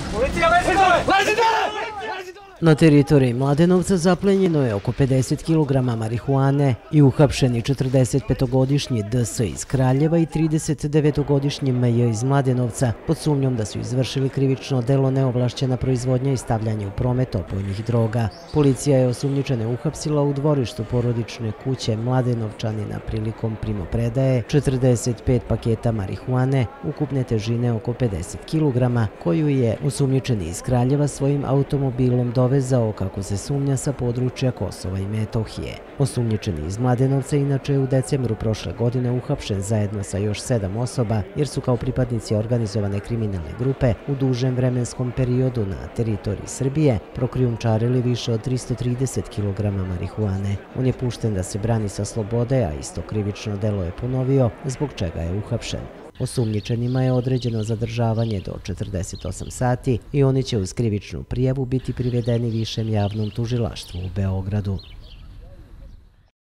Na teritoriji Mladenovca zaplenjeno je oko 50 kg marihuane i uhapšeni 45-godišnji DS iz Kraljeva i 39-godišnji MJ iz Mladenovca pod sumnjom da su izvršili krivično delo neovlašćena proizvodnja i stavljanje u promet opojnih droga. Policija je osumnjičene uhapsila u dvorištu porodične kuće Mladenovčanina prilikom primopredaje 45 paketa marihuane ukupne težine oko 50 kg, koju je osumnjičeni iz Kraljeva svojim automobilom dovezao, kako se sumnja, sa područja Kosova i Metohije. Osumnjičeni iz Mladenovca inače je u decembru prošle godine uhapšen zajedno sa još 7 osoba jer su kao pripadnici organizovane kriminalne grupe u dužem vremenskom periodu na teritoriji Srbije prokrijumčarili više od 330 kg marihuane. On je pušten da se brani sa slobode, a isto krivično delo je ponovio, zbog čega je uhapšen. Osumnjičenima je određeno zadržavanje do 48 sati i oni će uz krivičnu prijavu biti privedeni Višem javnom tužilaštvu u Beogradu.